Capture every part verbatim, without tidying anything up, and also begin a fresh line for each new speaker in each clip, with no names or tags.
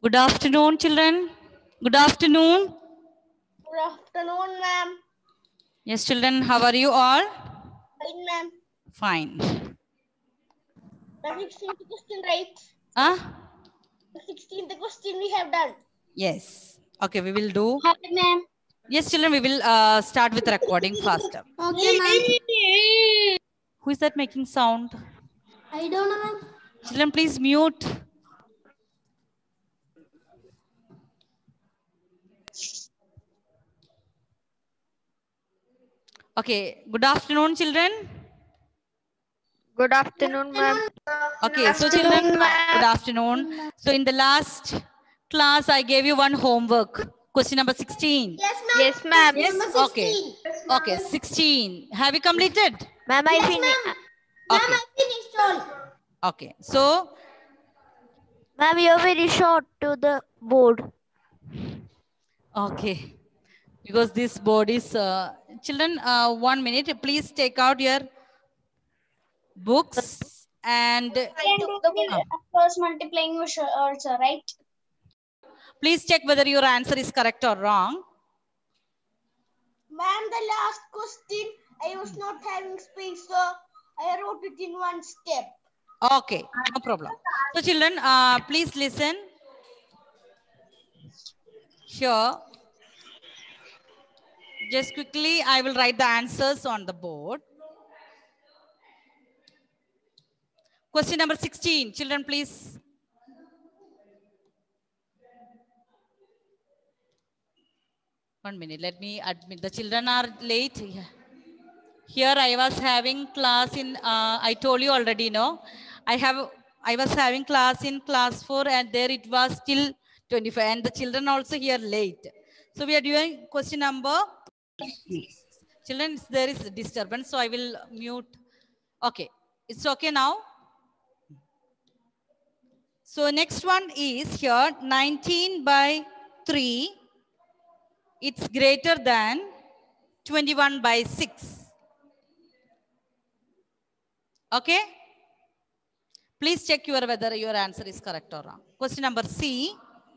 Good afternoon, children. Good afternoon.
Good afternoon, ma'am.
Yes, children, how are you all?
Fine, ma'am.
Fine.
The sixteenth question, right?
Ah?
The sixteenth question we have done.
Yes. Okay, we will do.
Hi, ma'am.
Yes, children, we will uh, start with recording faster.
Okay, ma'am.
Who is that making sound?
I don't know, ma'am.
Children, please mute. Okay, good afternoon, children.
Good afternoon, ma'am.
Okay, so children, good afternoon. So in the last class, I gave you one homework. Question number sixteen.
Yes, ma'am.
Yes, ma'am.
Yes,
Number
okay.
sixteen.
Okay, sixteen. Have you completed?
Ma'am, I
Yes,
finished.
ma'am. Ma'am,
Okay.
I finished all.
Okay, so,
Ma'am, you're very short to the board.
okay. Because this board is, uh, children, uh, one minute, please take out your books and
Can do the
uh,
cross multiplying also, right?
please check whether your answer is correct or wrong.
Ma'am, the last question, I was not having space, so I wrote it in one step.
Okay, no problem. So children, uh, please listen. Here, just quickly, I will write the answers on the board. Question number sixteen. Children, please. One minute. Let me admit. The children are late. Here I was having class in, uh, I told you already, no? I have, I was having class in class four and there it was till twenty-five and the children also here late. So we are doing question number. Children, there is disturbance, so I will mute. Okay, it's okay now. So next one is here nineteen by three. It's greater than twenty-one by six. Okay. Please check your whether your answer is correct or wrong. Question number C.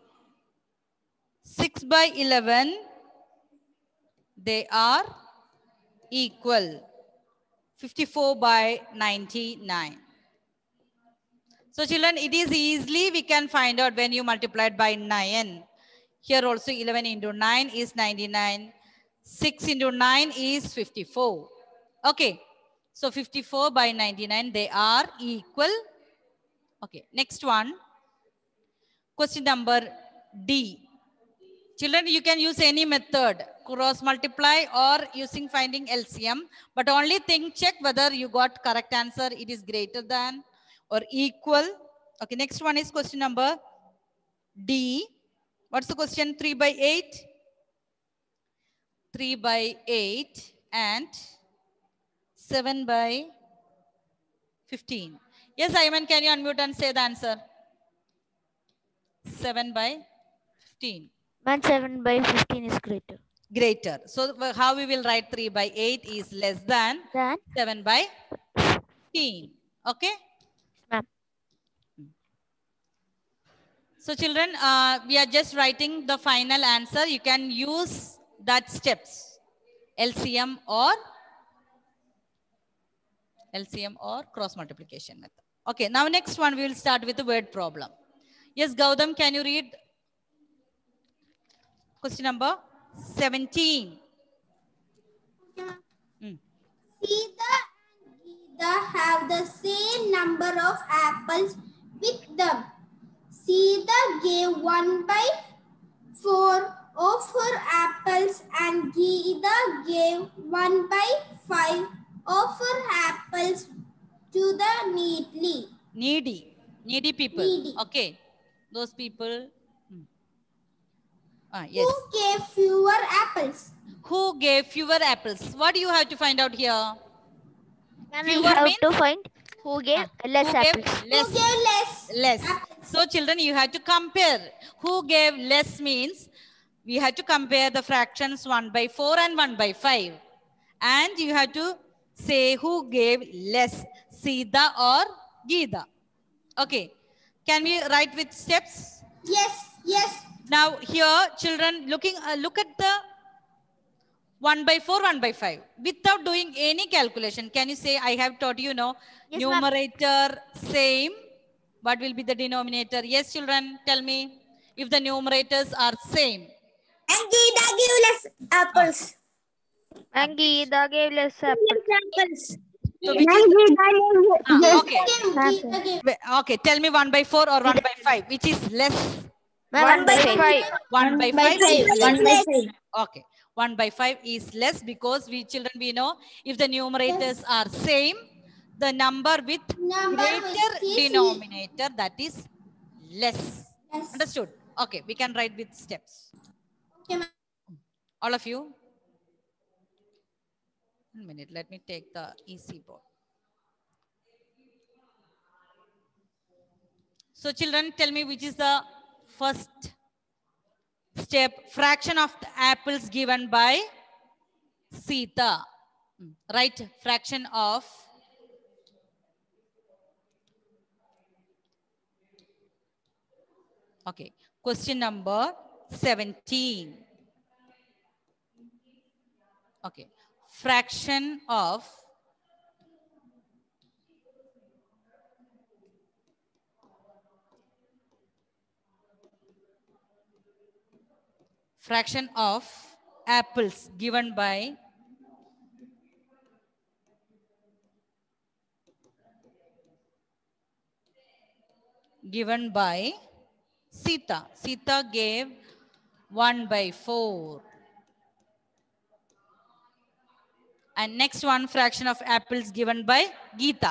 six by eleven. They are equal. fifty-four by ninety-nine. So children, it is easily we can find out when you multiply it by nine. Here also eleven into nine is ninety-nine. six into nine is fifty-four. Okay. So fifty-four by ninety-nine, they are equal. Okay. Next one. Question number D. Children, you can use any method, cross multiply or using finding L C M. But only thing, check whether you got correct answer. It is greater than or equal. Okay, next one is question number D. What's the question? three by eight. three by eight and seven by fifteen. Yes, Ayman, can you unmute and say the answer? seven by fifteen.
Man, seven by fifteen is greater.
Greater. So how we will write three by eight is less than
Then,
seven by fifteen. Okay.
ma'am.
So children, uh, we are just writing the final answer. You can use that steps. L C M or L C M or cross multiplication method. Okay. Now next one we will start with the word problem. Yes, Gautam, can you read question number seventeen? Mm.
Sita and Geeta have the same number of apples with them. Sita gave one by four of her apples and Geeta gave one by five of her apples to the needy.
Needy. Needy people.
Needy.
Okay. Those people. Hmm. Ah, yes.
Who gave fewer apples?
Who gave fewer apples? What do you have to find out here?
Ma'am, we
Fewer
have
means?
to find who gave
Ah,
less
who gave
apples.
less?
Who gave less?
Less.
apples?
So children, you have to compare. Who gave less means we have to compare the fractions one by four and one by five. And you have to say who gave less, Sita or Geeta. Okay. Can we write with steps?
Yes, Yes.
Now here, children, looking uh, look at the one by four, one by five. Without doing any calculation, can you say, I have taught you, know,
Yes,
numerator same. What will be the denominator? Yes, children, tell me. If the numerators are same.
And Geeta give less apples.
And Geeta gave less apples.
Apples.
So which is the, ah, okay.
Geeta gave.
Wait, okay, tell me one by four or one by five. Which is less?
One by five.
One by five is less.
One by five.
Okay. one by five is less because we children, we know if the numerators are same, the number with
Number
greater
which is
denominator, that is less.
Less.
Understood? Okay, we can write with steps.
Okay, ma'am.
All of you. One minute, let me take the easy board. So children, tell me which is the first step. Fraction of the apples given by Sita. Right, fraction of okay. Question number seventeen. Okay, fraction of fraction of apples given by given by Sita. Sita gave one by four. And next one, fraction of apples given by Geeta.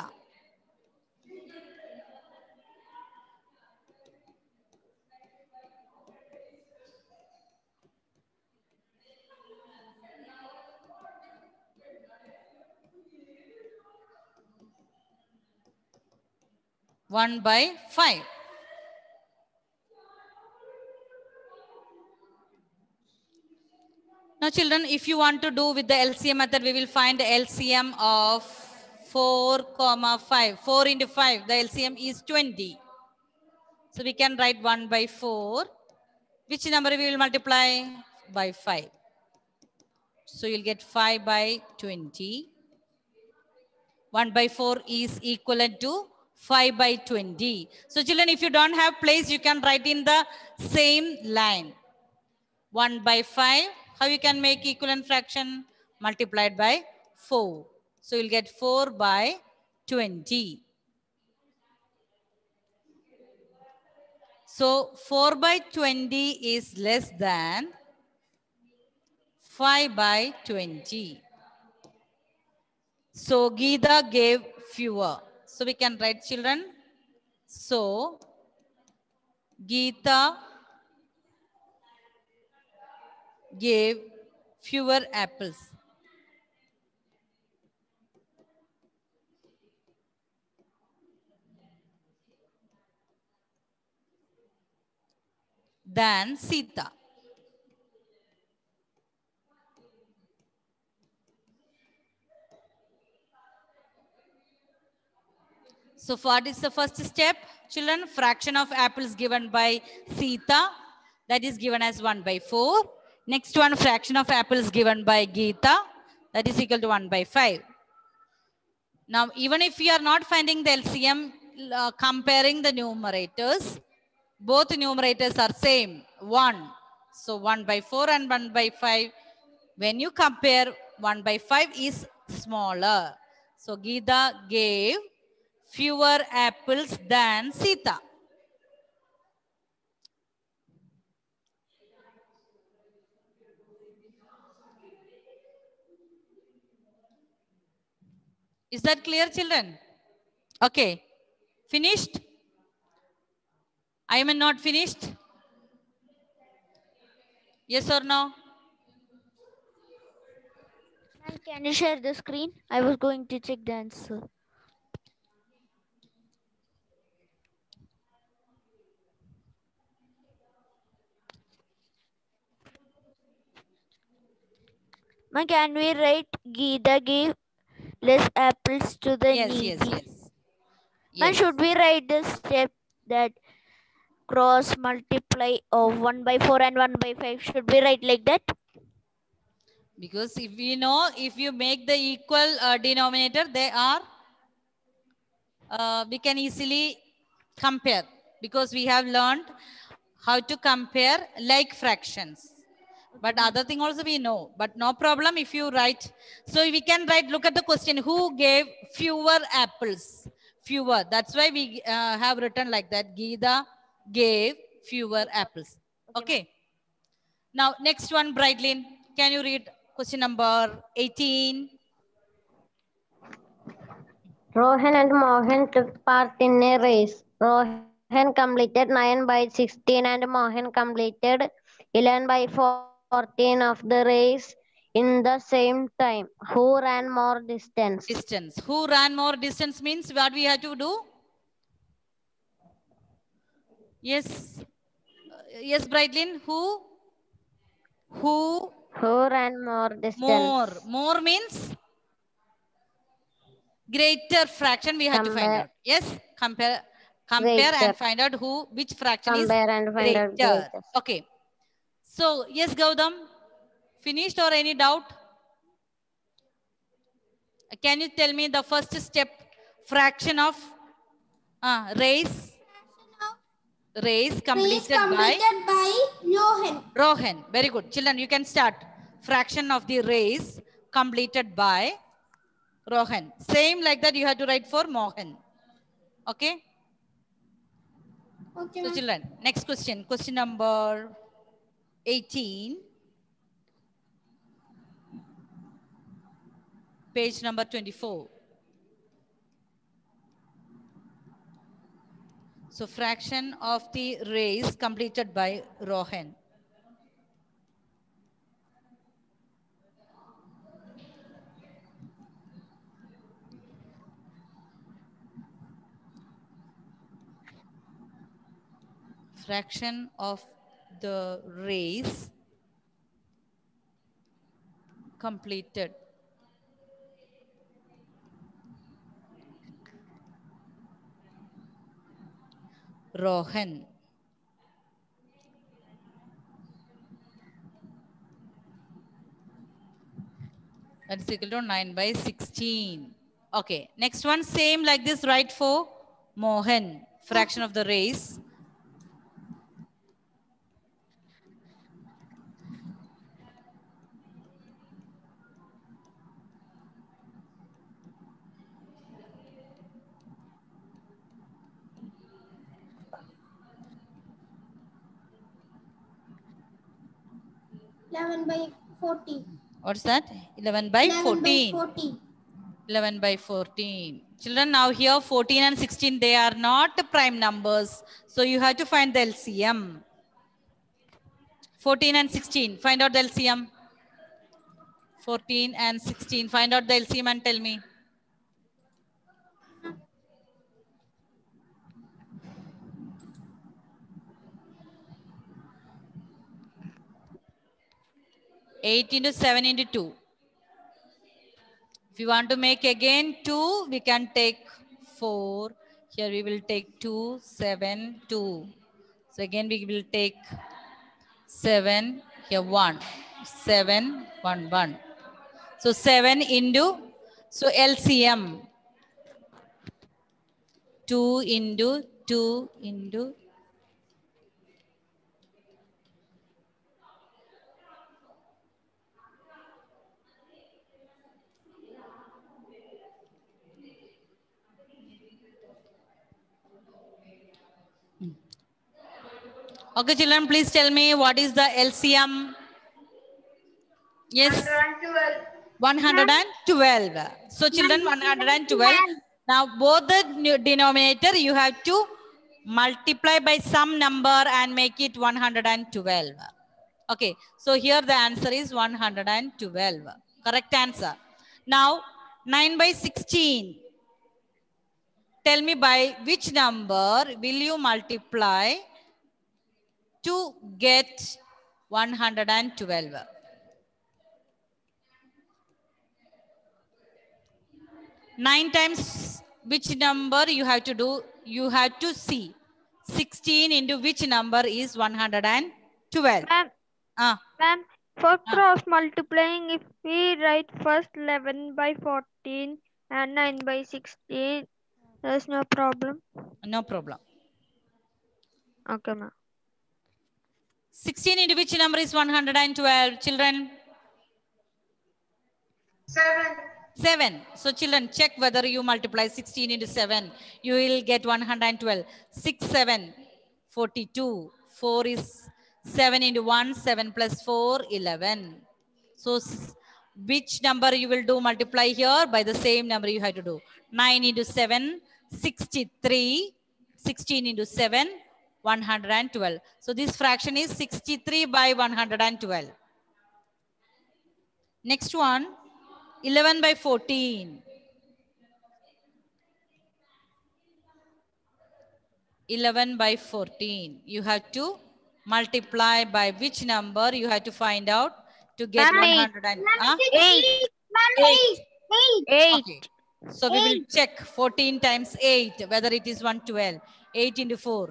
one by five. Now children, if you want to do with the L C M method, we will find the L C M of four comma five. four into five, the L C M is twenty. So we can write one by four. Which number we will multiply? By five. So you'll get five by twenty. one by four is equivalent to five by twenty. So children, if you don't have place, you can write in the same line. one by five, how you can make equivalent fraction? Multiplied by four. So you'll get four by twenty. So four by twenty is less than five by twenty. So Geeta gave fewer. So we can write, children. So Geeta gave fewer apples. Than Sita. So what is the first step? Children, fraction of apples given by Sita, that is given as one by four. Next one, fraction of apples given by Geeta, that is equal to one by five. Now, even if we are not finding the L C M, uh, comparing the numerators, both numerators are same, one. So one by four and one by five. When you compare, one by five is smaller. So Geeta gave fewer apples than Sita. Is that clear, children? Okay. Finished? I am not finished? Yes or no?
Can you share the screen? I was going to check the answer. Ma, can we write Geeta gave less apples to the
Yes,
needy?
yes, yes.
Ma,
Yes.
should we write the step that cross multiply of one by four and one by five. Should we write like that?
Because if we know, if you make the equal uh, denominator, they are, uh, we can easily compare, because we have learned how to compare like fractions. But other thing also we know, but no problem if you write. So we can write, look at the question, who gave fewer apples? Fewer, that's why we uh, have written like that. Geeta gave fewer apples. Okay. Now, next one, Brightlin, can you read question number eighteen?
Rohan and Mohan took part in a race. Rohan completed nine by sixteen and Mohan completed eleven by fourteen of the race in the same time. Who ran more distance?
Distance. Who ran more distance means what we have to do? Yes. Uh, yes, Brightlin, who? Who?
Who ran more distance?
More. More means greater fraction we have to find
Compare.
out. Yes, compare compare
Greater.
and find out who, which fraction
Compare and
is
find out
greater.
greatest.
Okay. So, yes, Gautam, finished or any doubt? Can you tell me the first step, fraction of uh, race? Race completed,
Race completed
by?
by Rohan.
Rohan. Very good. Children, you can start. Fraction of the race completed by Rohan. Same like that you have to write for Mohan. Okay?
Okay,
So children, next question. Question number eighteen. Page number twenty-four. So fraction of the race completed by Rohan. Fraction of the race completed. Rohan. That's equal to nine by sixteen. Okay, next one, same like this, right, for Mohan. Fraction of the race.
eleven by fourteen.
What's that? eleven by fourteen.
eleven by fourteen.
eleven by fourteen. Children, now here fourteen and sixteen, they are not prime numbers. So you have to find the L C M. fourteen and sixteen, find out the L C M. fourteen and sixteen, find out the L C M and tell me. eight into seven into two. If you want to make again two, we can take four. Here we will take two, seven, two. So again we will take seven, here one, seven, one, one. So seven into, so L C M. two into two into Okay, children, please tell me what is the L C M? Yes. one hundred twelve. So children, one hundred twelve. Now both the denominator you have to multiply by some number and make it one hundred twelve. Okay, so here the answer is one hundred twelve. Correct answer. Now nine by sixteen. Tell me by which number will you multiply to get one hundred twelve? nine times which number you have to do? You have to see. sixteen into which number is one hundred twelve?
Ma'am,
Ah,
ma'am, for
Ah.
cross multiplying, if we write first eleven by fourteen and nine by sixteen, there's no problem.
no problem.
Okay, ma'am.
sixteen into which number is one hundred twelve? Children?
Seven.
seven. So children, check whether you multiply sixteen into seven. You will get one hundred twelve. six, seven, forty-two. four is seven into one. seven plus four, eleven. So which number you will do multiply here? By the same number you have to do. nine into seven, sixty-three. sixteen into seven, one hundred twelve. So this fraction is sixty-three by one hundred twelve. Next one, eleven by fourteen. eleven by fourteen. You have to multiply by which number you have to find out to get
Ma'am,
one
eight.
hundred. And, huh?
Eight.
Eight.
Eight.
Okay. So we will check fourteen times eight, whether it is one hundred twelve. eight into four.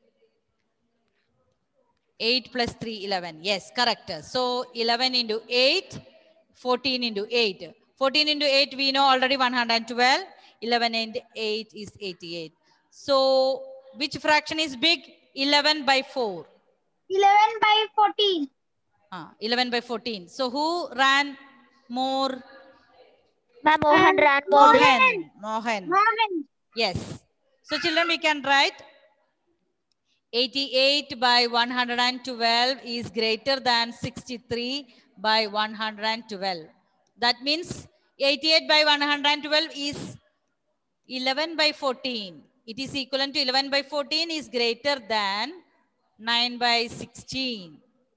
eight plus three, eleven. Yes, correct. So eleven into eight, fourteen into eight. fourteen into eight, we know already one hundred twelve. eleven and eight is eighty-eight. So which fraction is big? eleven by four.
eleven by fourteen.
Ah, eleven by fourteen. So who ran more?
Ma'am, Mohan ran more.
Mohan. Mohan.
Mohan.
Yes. So children, we can write eighty-eight by one hundred twelve is greater than sixty-three by one hundred twelve. That means eighty-eight by one hundred twelve is eleven by fourteen. It is equivalent to eleven by fourteen is greater than nine by sixteen.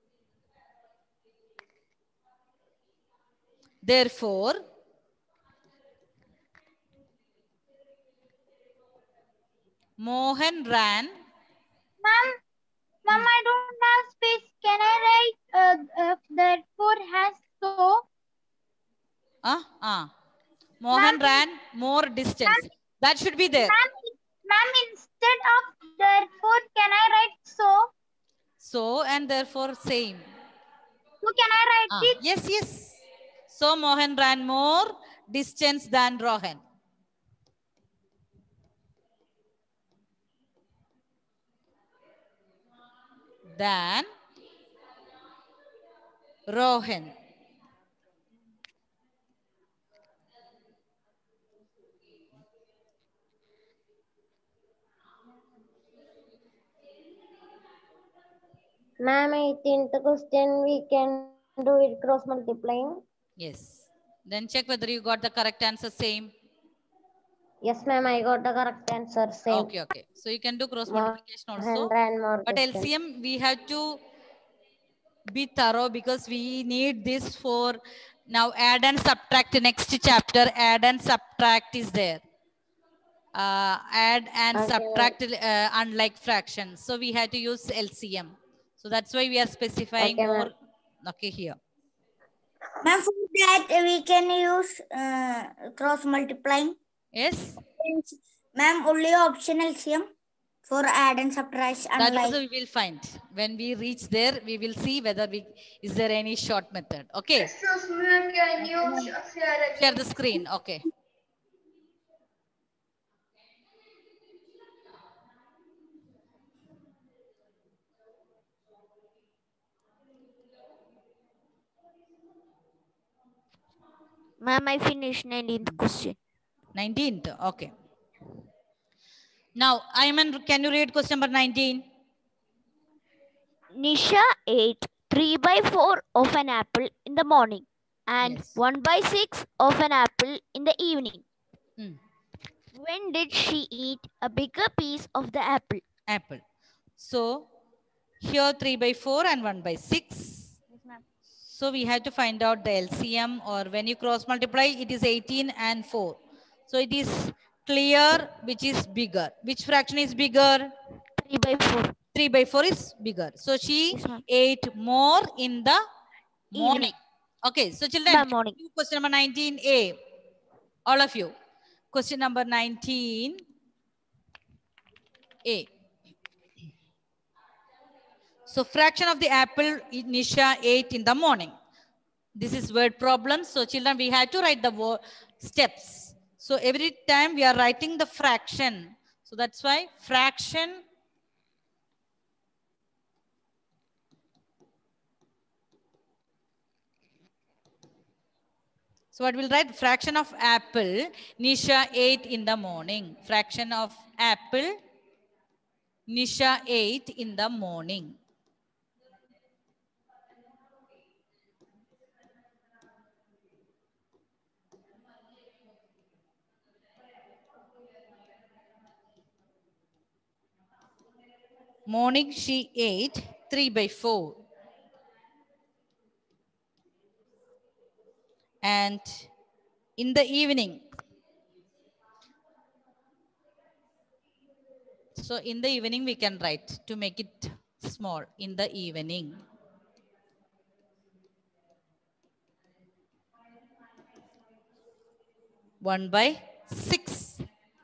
Therefore, Mohan ran.
Ma'am, Ma'am, I don't have space. Can I write uh, uh, therefore has so?
Ah, ah. Mohan ran more distance. That should be there.
Ma'am, instead of therefore, can I write so?
So and therefore same.
So can I write
Ah,
it?
yes, yes. So Mohan ran more distance than Rohan. Than Rohan.
Ma'am, eighteenth question we can do it cross multiplying.
Yes. Then check whether you got the correct answer same.
Yes, ma'am, I got the correct answer. Same.
Okay, okay. So you can do cross
More
multiplication also.
and more
But
distance.
L C M, we have to be thorough because we need this for now add and subtract. Next chapter, add and subtract is there. Uh, add and
Okay.
subtract uh, unlike fractions. So we have to use L C M. So that's why we are specifying
Okay,
more.
ma'am.
Okay, here.
Ma'am, for that we can use uh, cross multiplying.
Yes.
Ma'am, only option L C M for add and subtract.
That
Unlike.
also we will find. When we reach there, we will see whether we is there any short method. Okay.
Excuse me, can you share
Share the screen. Okay.
Ma'am, I finished nineteenth question.
nineteenth. Okay. Now, Ayman, can you read question number nineteen?
Nisha ate three by four of an apple in the morning and
Yes.
one by six of an apple in the evening.
Hmm.
When did she eat a bigger piece of the apple?
Apple. So, here three by four and one by six. So, we have to find out the L C M, or when you cross multiply, it is eighteen and four. So, it is clear which is bigger. Which fraction is bigger?
three by four.
three by four is bigger. So, she
Yes, ma'am.
ate more in the morning.
Evening.
Okay. So, children,
Ma'am, morning.
question number nineteen A. All of you. Question number nineteen A. So fraction of the apple Nisha ate in the morning. This is word problem. So children, we had to write the word steps. So every time we are writing the fraction. So that's why fraction So what we'll write? Fraction of apple Nisha ate in the morning. Fraction of apple Nisha ate in the morning. Morning she ate three by four. And in the evening. So in the evening we can write to make it small. In the evening. one by six.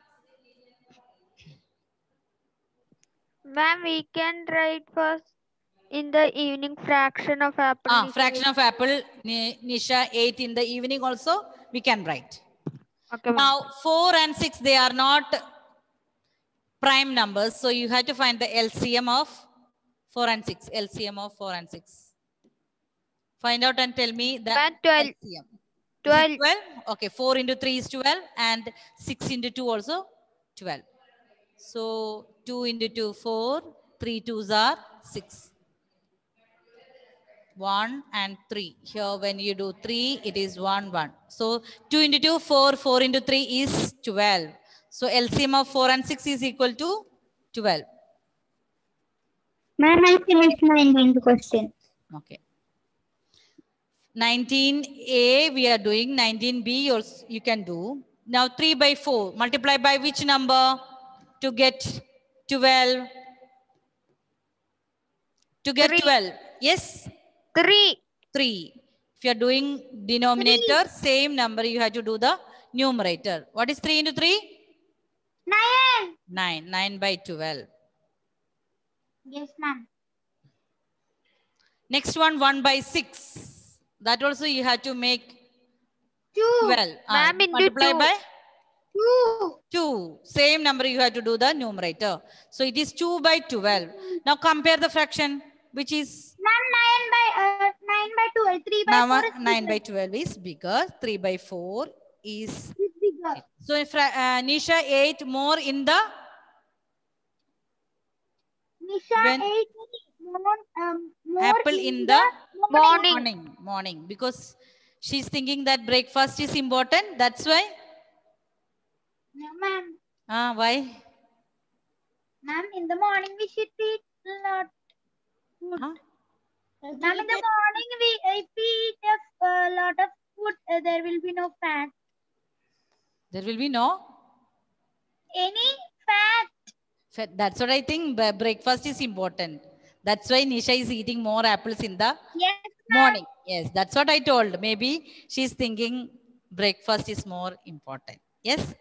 Ma'am, we can write first in the evening fraction of apple.
Ah,
Nisha
fraction of apple Nisha ate in the evening also we can write.
Okay,
now four and six, they are not prime numbers. So you have to find the L C M of four and six. L C M of four and six. Find out and tell me the
twelve.
L C M.
twelve.
twelve? Okay, four into three is twelve and six into two also twelve. So two into two, four, three twos are six. one and three. Here when you do three, it is one, one. So two into two, four, four into three is twelve. So L C M of four and six is equal to twelve.
Ma'am, I finished nineteen question.
Okay. nineteen A we are doing, nineteen B also you can do. Now three by four, multiply by which number to get twelve? To get
Three.
twelve, yes?
Three.
three. If you are doing denominator, three. Same number you have to do the numerator. What is three into three?
Nine.
nine. nine by twelve.
Yes, ma'am.
Next one, one by six. That also you have to make
Two.
twelve. Uh,
Ma'am, into
multiply
two.
by
Two.
two. Same number you have to do the numerator. So it is two by twelve. Now compare the fraction, which is
Ma'am, nine by uh, nine by twelve. Three by
now
four is
nine
bigger.
by twelve is bigger. three by four is
Is bigger.
so if uh, Nisha ate more in the
Nisha
when
ate more, um, more
apple in the
Morning.
morning morning because she's thinking that breakfast is important. That's why.
No, ma'am.
Ah, why?
Ma'am, in the morning we should eat a lot food.
Huh?
Ma'am, in the morning we if we eat a uh, lot of food, uh, there will be no fat.
There will be no
Any fat.
fat. That's what I think. b- Breakfast is important. That's why Nisha is eating more apples in the
Yes,
morning. Yes, that's what I told. Maybe she's thinking breakfast is more important. Yes.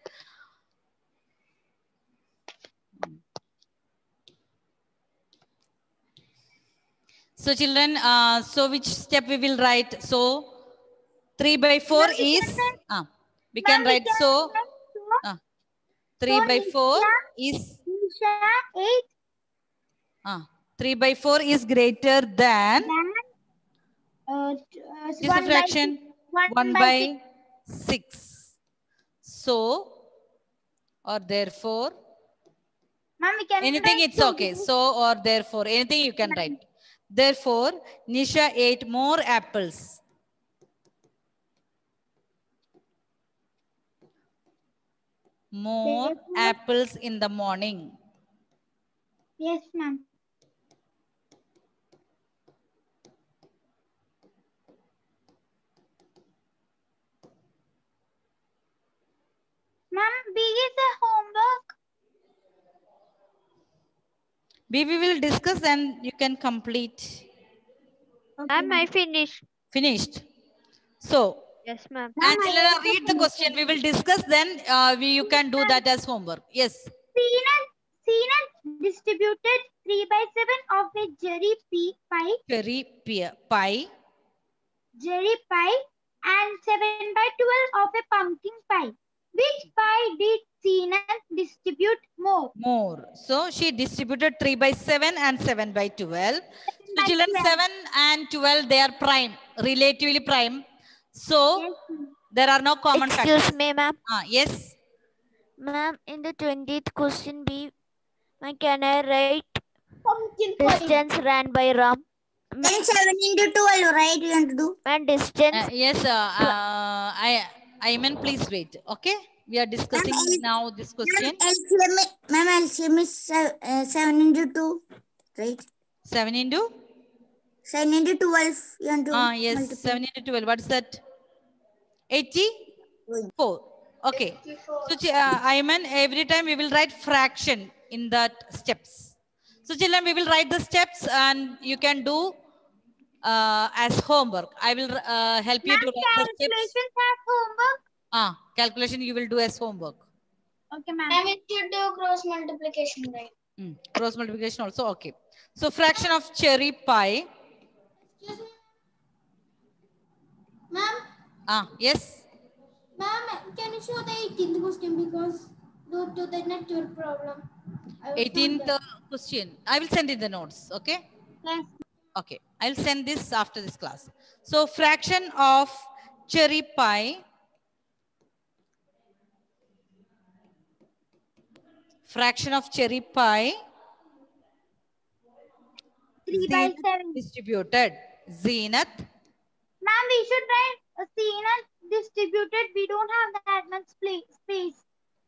So children, uh, so which step we will write? So three by four
Ma'am, we
is,
can write-
uh, we can
Ma'am, we
write
can
so,
write so.
uh, three
So
by four
Nisha-
is,
Nisha ate
uh, three by four is greater than,
than uh, t- uh,
this is
one
a fraction,
by six.
one by six. So, or therefore,
Ma'am, we can
anything
write
it's
two.
okay. So or therefore, anything you can write. Therefore, Nisha ate more apples. More
Therefore-
apples in the morning.
Yes, ma'am. Ma'am, B is a homework.
B we will discuss and you can complete.
Ma'am, I finished.
Finished. So,
Yes, ma'am.
Ma'am, I
Angela,
also
read the question. We will discuss then uh, we, you can do that as homework. Yes.
Seen a,
Zenath distributed three by seven of a cherry pea pie,
Cherry pie. pie.
cherry pie, and seven by twelve of a pumpkin pie. Which pie did Zenath distribute more?
More. So she distributed three by seven and seven by twelve. So
by
children,
twelve.
seven and twelve, they are prime, relatively prime. So
Yes, ma'am.
there are no common
Excuse
factors.
me, ma'am.
Ah, yes.
Ma'am, in the twentieth question B, ma'am, can I write
Pumpkin pie.
distance ran by Ram?
Then seven into twelve, right? You want to do?
Ma'am, distance.
Uh, yes, uh, uh, I, I mean, please wait. Okay. We are discussing
Ma'am,
now this question.
L C M, ma'am, L C M is se- uh, seven into two, right?
seven into?
seven into twelve. You want to
Ah, yes,
multiply?
seven into twelve. What is that? eighty-four. Okay. So, ch- uh, I mean, every time we will write fraction in that steps. So, children, we will write the steps and you can do uh, as homework. I will uh, help you
Ma'am,
to write the steps.
calculations have homework.
Ah, calculation you will do as homework.
Okay, ma'am.
Ma'am, it should do cross multiplication, right?
Mm. Cross multiplication also. Okay. So, fraction of cherry pie.
Excuse me. Ma'am,
Ah, yes.
ma'am, can you show the eighteenth question because due to the network problem? I was
eighteenth
not
uh, question. I will send in the notes. Okay.
Yes.
Okay. I'll send this after this class. So, fraction of cherry pie. Fraction of cherry pie.
three by
Zenith
seven.
distributed. Zenith.
Ma'am, we should write a Zenath distributed. We don't have that much pla- space.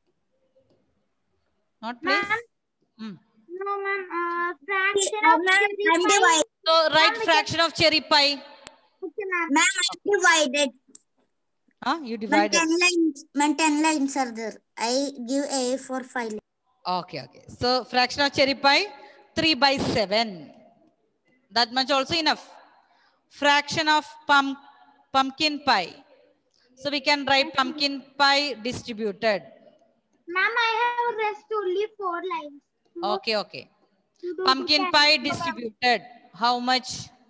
Not place.
Ma'am?
Hmm.
No, ma'am. Uh, fraction
Uh,
of
ma'am,
cherry
I'm
pie.
divided.
So, write
we can-
fraction of cherry pie.
Okay, ma'am.
Ma'am, I'm divided.
Huh? You
Ma'am,
divided.
ten lines. Ma'am, ten lines are there. I give A for five lines.
Okay, okay. So, fraction of cherry pie, three by seven. That much also enough. Fraction of pump, pumpkin pie. So, we can write pumpkin pie distributed.
Ma'am, I have rest only four lines. So,
Okay, okay.
you do
Pumpkin
the
pie
calculation.
distributed. How much?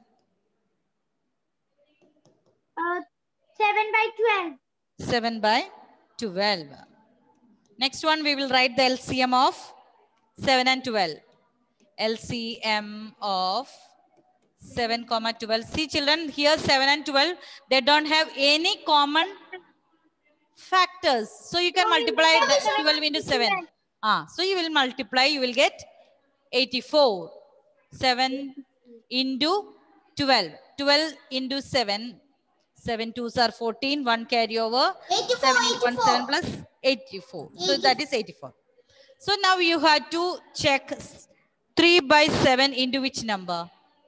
Uh, seven by twelve.
seven by twelve. Next one, we will write the L C M of seven and twelve. L C M of seven comma twelve. See children, here seven and twelve, they don't have any common factors. So you can
No, you
multiply
can
the
seven
twelve into
into
seven.
twelve.
Ah, so you will multiply, you will get eighty-four. seven into twelve. twelve into seven. seven twos are fourteen. one carry over.
eighty-four,
seven into one, seven
eighty-four.
plus eighty-four. So that is eighty-four. So now you have to check three by seven into which number?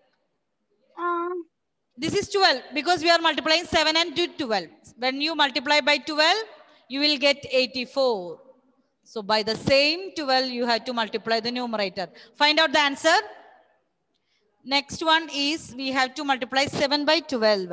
Um,
This is twelve because we are multiplying seven and twelve. When you multiply by twelve, you will get eighty-four. So by the same twelve, you have to multiply the numerator. Find out the answer. Next one is we have to multiply seven by twelve.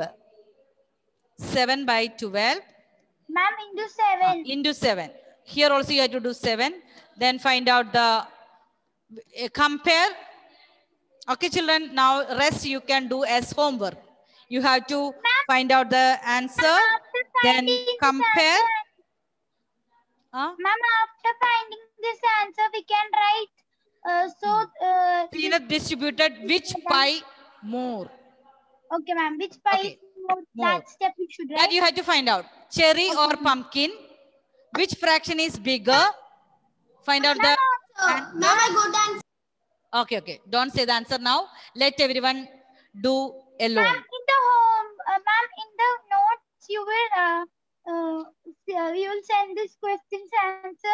seven by twelve
ma'am, into seven.
into seven. Here also you have to do seven. Then find out the, uh, compare. Okay, children, now rest you can do as homework. You have to find out the answer,
After
then
finding this
compare.
answer-
Huh?
Ma'am, after finding this answer, we can write. Uh, so, uh,
Zenith distributed which pie more?
okay, ma'am. Which pie
Okay,
is more?
more.
That step we should
That
write.
you have to find out. Cherry or pumpkin? Which fraction is bigger? Find out the
Ma'am, ma'am, I got the answer.
Okay, okay. Don't say the answer now. Let everyone do alone.
Ma'am, in the home, uh, ma'am, in the notes, you will, uh, uh, s- you will send this question's answer.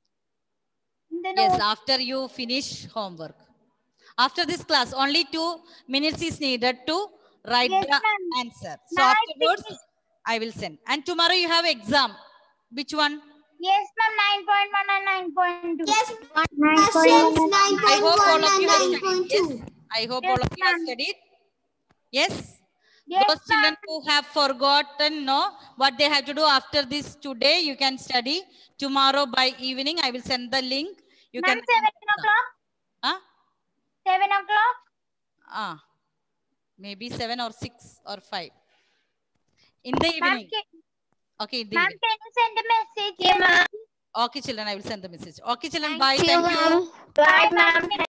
In the
Yes,
notes.
after you finish homework. After this class, only two minutes is needed to write
Yes,
the
ma'am.
answer. So
Now I
afterwards,
finished.
I will send. And tomorrow you have exam. Which one?
Yes, ma'am, nine point one and nine point two.
Yes,
nine
questions nine
I
point
hope all
one
of
and
you have
nine
studied.
point
Yes,
two.
I hope
Yes,
all of you have
ma'am.
studied. Yes.
Yes,
Those children
ma'am.
who have forgotten, no, what they have to do after this today, you can study. Tomorrow by evening, I will send the link. You
Ma'am,
can.
seven o'clock.
Huh?
Seven o'clock.
Ah, maybe seven or six or five. In the
Ma'am,
evening.
can,
Okay, in the
ma'am,
evening.
can you send a message?
Okay, ma'am.
Okay, children, I will send the message. Okay, children,
Thank
bye.
you,
Thank you.
ma'am.
Bye, ma'am.